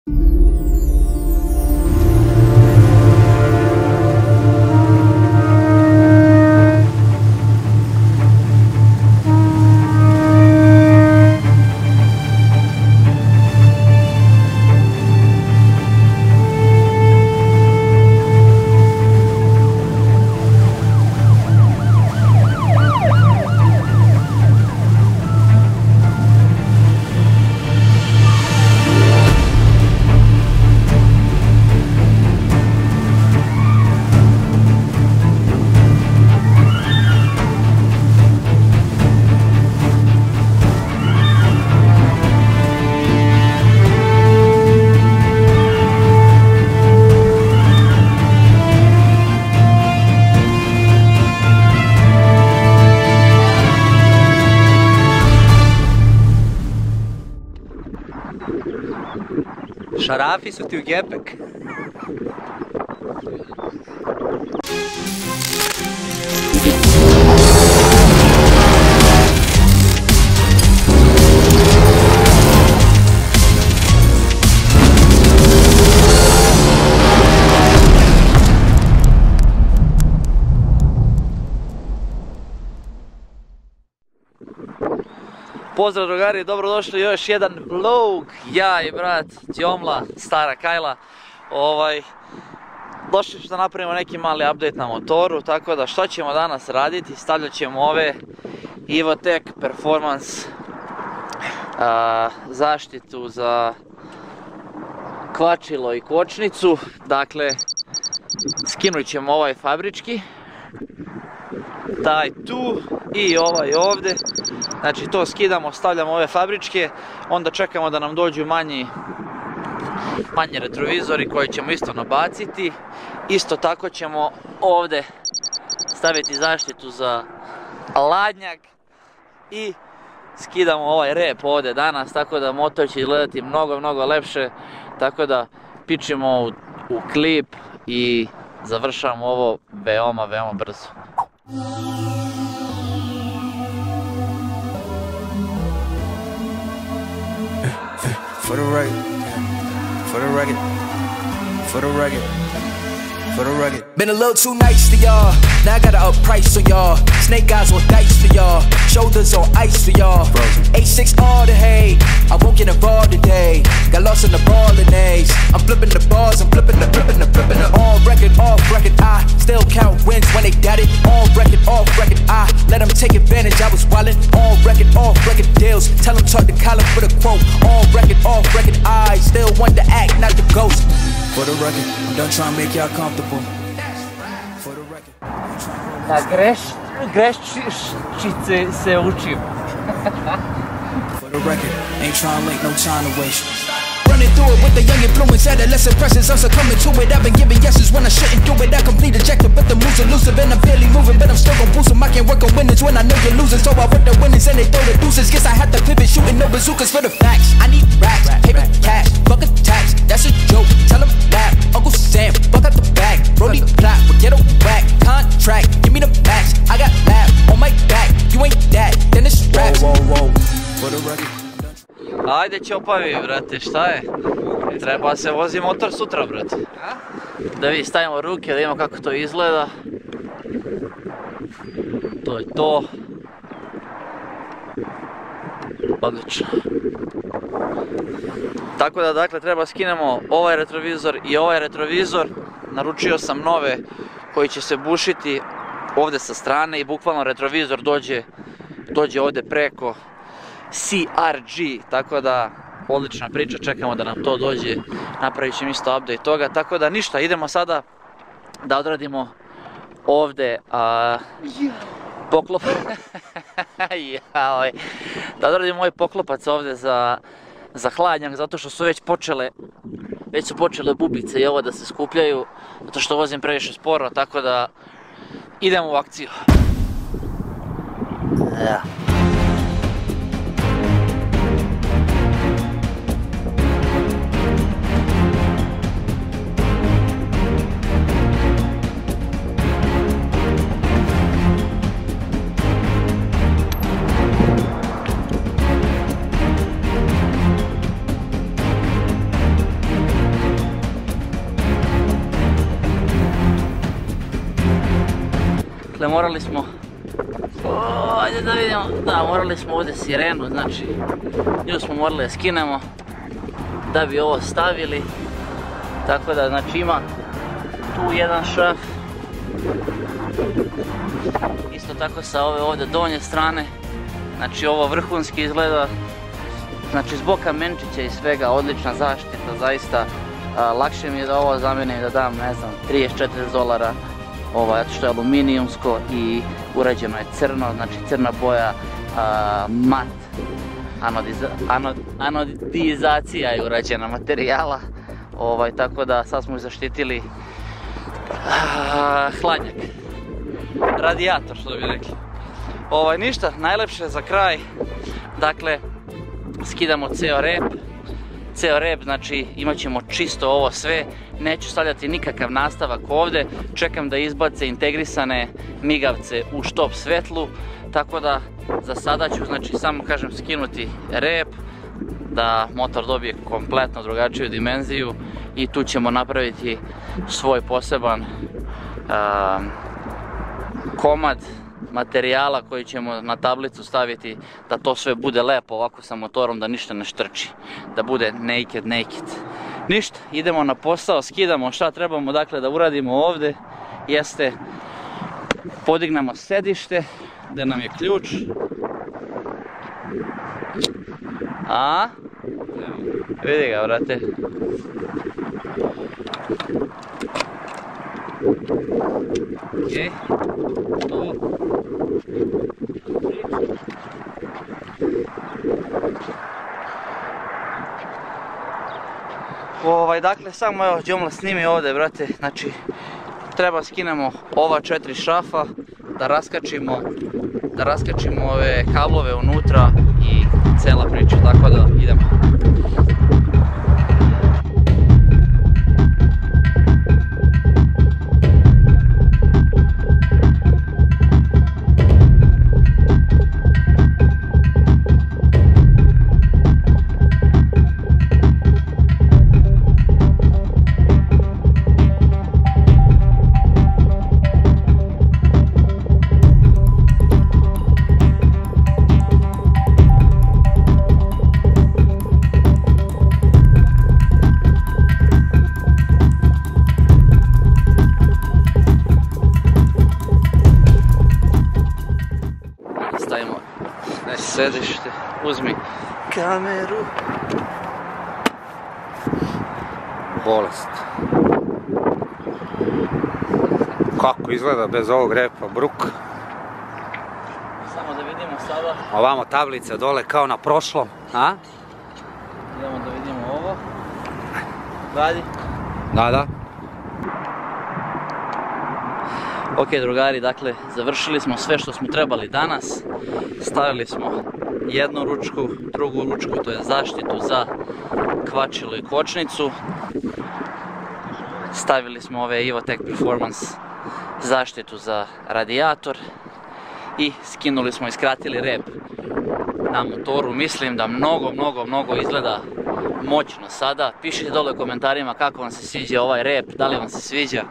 Šarafi su ti u gepek. Pozdrav drugari, dobrodošli u još jedan vlog. Ja i brat Tjomla, stara Kajla. Došli što napravimo neki mali update na motoru, tako da što ćemo danas raditi? Stavljat ćemo ove Evotech Performance zaštitu za kvačilo i kočnicu. Dakle, skinut ćemo ovaj fabrički, taj tu i ovaj ovdje. Znači to skidamo, stavljamo ove fabričke, onda čekamo da nam dođu manji retrovizori koji ćemo isto nabaciti. Isto tako ćemo ovdje staviti zaštitu za ladnjak i skidamo ovaj rep ovdje danas, tako da motor će izgledati mnogo lepše. Tako da pičimo u klip i završamo ovo veoma brzo. For the rugged, for the rugged, for the rugged, for the rugged. Been a little too nice to y'all, now I gotta up price on y'all. Snake eyes on dice for y'all, shoulders on ice for y'all. 8-6 all the hay, I won't get involved today. Got lost in the ball and A's. I'm flipping the bars, I'm flipping the on record, off record. I still count wins when they got it. On record, off record. I let them take advantage. I was wildin'. On record, off record deals. Tell them talk to Colin for the quote. On record, off record. I still want to act, not the ghost. For the record, I'm done trying to make y'all comfortable. For the record. Na greščice se učim. For the record, ain't trying to link, no time to waste. Running through it with the young influence, adolescent presence, I'm succumbing to it. I've been giving yeses when I shouldn't do it. I complete ejected, but the moves elusive, and I'm barely moving, but I'm still gon' boost 'em. I can't work on winners when I know you're losing, so I work the winners and they throw the deuces. Guess I had to pivot, shooting no bazookas for the facts. I need racks, paper cash, fuck a tax, that's a joke. Tell 'em laugh, Uncle Sam, fuck out the bag. Brody plot, forget a whack. Contract, give me the max. I got laugh on my back. You ain't that, then it's raps. Whoa. For the record. Ajde Ćopavi, brate, šta je? Treba se vozi motor sutra, brate. Da vi stavimo ruke, da vidimo kako to izgleda. To je to. Odlično. Tako da, dakle, treba skinemo ovaj retrovizor i ovaj retrovizor. Naručio sam nove koji će se bušiti ovdje sa strane i bukvalno retrovizor dođe ovdje preko CRG, tako da odlična priča, čekamo da nam to dođe, napravit ćemo isto update toga, tako da ništa, idemo sada da odradimo ovdje poklop, da odradimo ovaj poklopac ovdje za hladnjak, zato što su već su počele bubice i ovo da se skupljaju, zato što vozim previše sporo, tako da idemo u akciju. Dakle, morali smo... Ajde da vidimo, da, morali smo ovdje sirenu, znači nju smo morali da skinemo da bi ovo stavili. Tako da, znači ima tu jedan šraf. Isto tako sa ove ovdje donje strane. Znači ovo vrhunski izgleda. Znači zbog kamenčića i svega odlična zaštita, zaista. Lakše mi je da ovo zamenim da dam, ne znam, $30-40, zato što je aluminijumsko i urađeno je crno, znači crna boja, mat, anodizacija je urađena materijala, tako da sad smo zaštitili hladnjak, radijator što bi rekli. Ništa, najlepše za kraj, dakle skidamo ceo rep, znači imat ćemo čisto ovo sve, neću stavljati nikakav nastavak ovdje, čekam da izbace integrisane migavce u štop svetlu, tako da za sada ću, znači samo kažem, skinuti rep, da motor dobije kompletno drugačiju dimenziju i tu ćemo napraviti svoj poseban komad materijala koji ćemo na tablicu staviti da to sve bude lepo ovako sa motorom, da ništa ne štrči, da bude naked. Ništa, idemo na posao, skidamo šta trebamo dakle da uradimo ovdje, jeste podignemo sedište gdje nam je ključ, vidi ga brate. Dakle, samo evo, Džomla snimi ovdje, brate, znači treba skinemo ova 4 šrafa, da raskačimo ove kablove unutra i cela priča, tako da idemo. Stavimo sedište, uzmi kameru. Bolest. Kako izgleda bez ovog repa, bruk. Samo da vidimo sada. Ovamo tablica dole kao na prošlom, a? Idemo da vidimo ovo. Radi? Da. Ok drugari, dakle završili smo sve što smo trebali danas. Stavili smo jednu ručku, drugu ručku, to je zaštitu za kvačilo i kočnicu. Stavili smo ove Evotech Performance zaštitu za radijator i skinuli smo i skratili rep na motoru. Mislim da mnogo izgleda moćno sada. Pišite dole u komentarima kako vam se sviđa ovaj rep, da li vam se sviđa.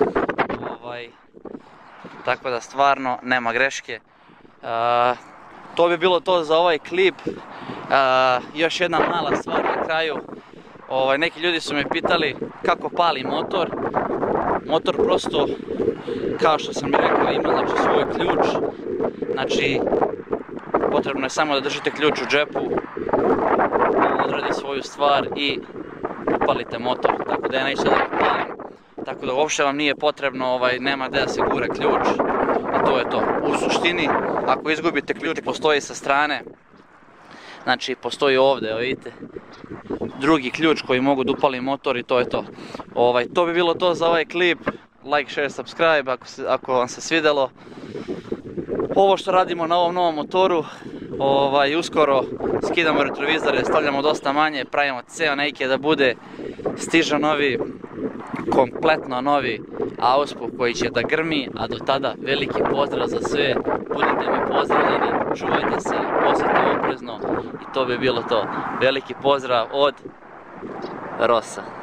Tako da stvarno nema greške. To bi bilo to za ovaj klip. Još jedna mala stvar na kraju. Neki ljudi su me pitali kako pali motor. Motor prosto, kao što sam rekao, ima znači svoj ključ. Znači, potrebno je samo da držite ključ u džepu, odradi svoju stvar i upalite motor. Tako da ja neću da palim. Tako da uopšte vam nije potrebno, nema gdje da se gura ključ i to je to. U suštini, ako izgubite ključ, postoji sa strane, znači postoji ovdje, evo vidite, drugi ključ koji mogu da upali motor i to je to. To bi bilo to za ovaj klip, like, share, subscribe ako vam se svidjelo. Ovo što radimo na ovom novom motoru, uskoro skidamo retrovizore, stavljamo dosta manje, pravimo ceo naked da bude, stiže novi, kompletno novi auspuh koji će da grmi, a do tada veliki pozdrav za sve, budite mi pozdravljeni, čuvajte se, vozite oprezno i to bi bilo to. Veliki pozdrav od Rosa.